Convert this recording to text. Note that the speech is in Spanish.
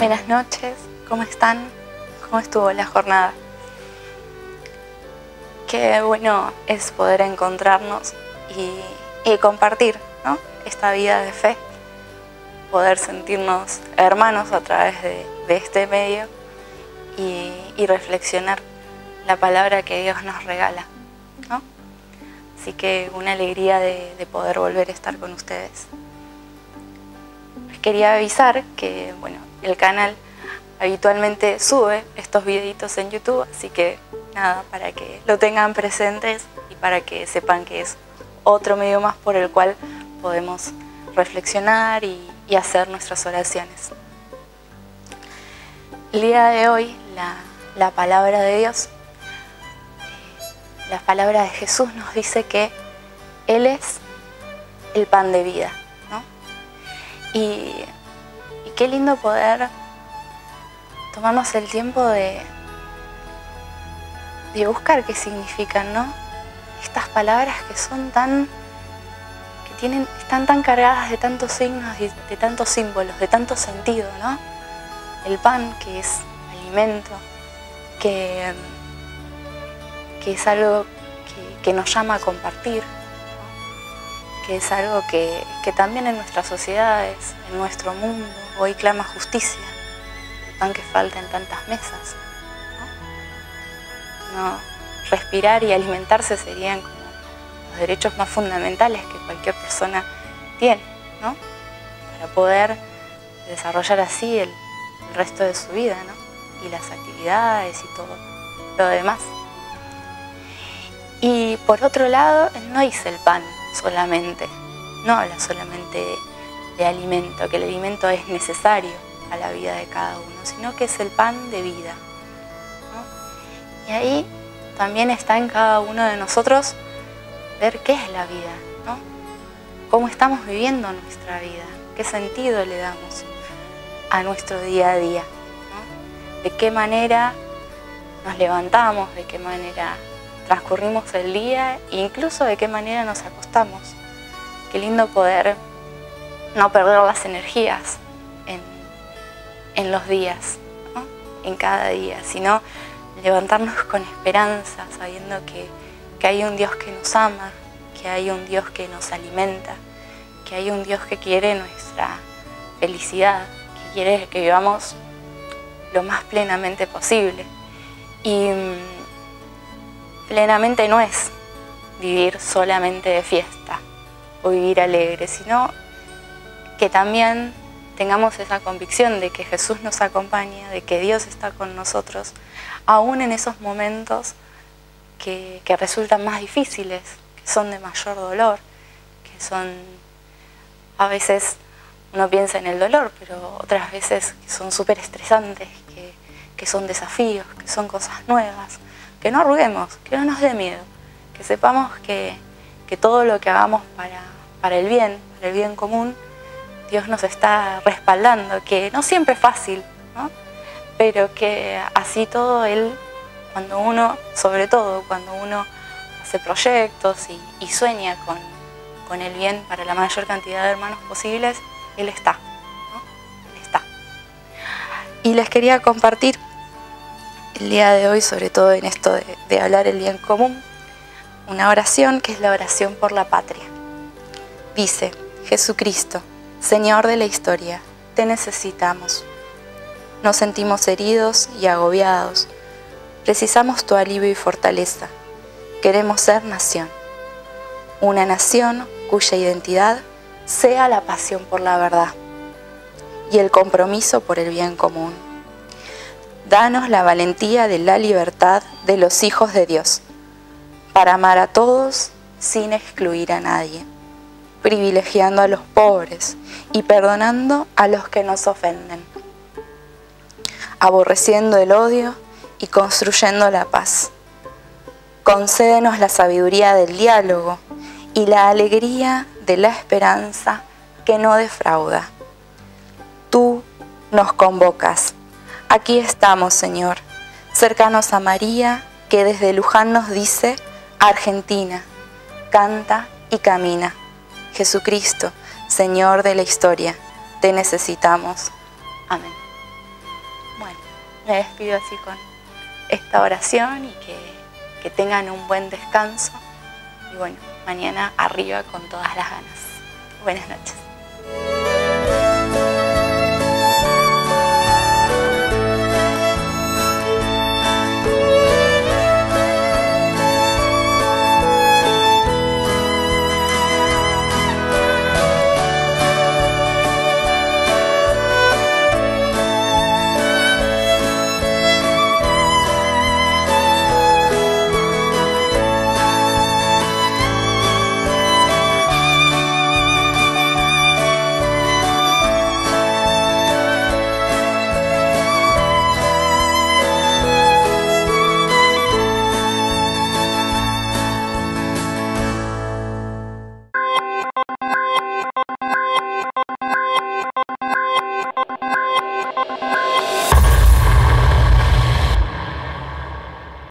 Buenas noches, ¿cómo están? ¿Cómo estuvo la jornada? Qué bueno es poder encontrarnos y compartir, ¿no?, esta vida de fe, poder sentirnos hermanos a través de este medio y reflexionar la palabra que Dios nos regala, ¿no? Así que una alegría de poder volver a estar con ustedes. Les quería avisar que, bueno, el canal habitualmente sube estos videitos en YouTube, así que nada, para que lo tengan presentes y para que sepan que es otro medio más por el cual podemos reflexionar y hacer nuestras oraciones. El día de hoy, la palabra de Dios, la palabra de Jesús nos dice que Él es el pan de vida, ¿no? Y qué lindo poder tomarnos el tiempo de buscar qué significan, ¿no? Estas palabras que son están tan cargadas de tantos signos, de tantos símbolos, de tanto sentido, ¿no? El pan, que es alimento, que es algo que nos llama a compartir, ¿no? Que es algo que también en nuestras sociedades, en nuestro mundo, hoy clama justicia, el pan que falta en tantas mesas, ¿no? Respirar y alimentarse serían como los derechos más fundamentales que cualquier persona tiene, ¿no?, para poder desarrollar así el resto de su vida, ¿no?, y las actividades y todo lo demás. Y por otro lado, Él no dice el pan solamente, no habla solamente de alimento, que el alimento es necesario a la vida de cada uno, sino que es el pan de vida, ¿no? Y ahí también está en cada uno de nosotros ver qué es la vida, ¿no? Cómo estamos viviendo nuestra vida, qué sentido le damos a nuestro día a día, ¿no? De qué manera nos levantamos, de qué manera transcurrimos el día e incluso de qué manera nos acostamos. Qué lindo poder no perder las energías en los días, ¿no?, en cada día, sino levantarnos con esperanza, sabiendo que hay un Dios que nos ama, que hay un Dios que nos alimenta, que hay un Dios que quiere nuestra felicidad, que quiere que vivamos lo más plenamente posible. Y plenamente no es vivir solamente de fiesta o vivir alegre, sino que también tengamos esa convicción de que Jesús nos acompaña, de que Dios está con nosotros, aún en esos momentos que resultan más difíciles, que son de mayor dolor, que son, a veces uno piensa en el dolor, pero otras veces son súper estresantes, que son desafíos, que son cosas nuevas, que no arruguemos, que no nos dé miedo, que sepamos que todo lo que hagamos para el bien común, Dios nos está respaldando, que no siempre es fácil, ¿no?, pero que así todo Él, cuando uno, sobre todo cuando uno hace proyectos y sueña con el bien para la mayor cantidad de hermanos posibles, Él está, ¿no? Él está. Y les quería compartir el día de hoy, sobre todo en esto de hablar el bien común, una oración que es la oración por la patria. Dice: Jesucristo, Señor de la historia, te necesitamos. Nos sentimos heridos y agobiados. Precisamos tu alivio y fortaleza. Queremos ser nación. Una nación cuya identidad sea la pasión por la verdad y el compromiso por el bien común. Danos la valentía de la libertad de los hijos de Dios, para amar a todos sin excluir a nadie, privilegiando a los pobres y perdonando a los que nos ofenden, aborreciendo el odio y construyendo la paz. Concédenos la sabiduría del diálogo y la alegría de la esperanza que no defrauda. Tú nos convocas. Aquí estamos, Señor, cercanos a María, que desde Luján nos dice: Argentina, canta y camina. Jesucristo, Señor de la historia, te necesitamos. Amén. me despido así con esta oración y que tengan un buen descanso. Y bueno, mañana arriba con todas las ganas. Buenas noches.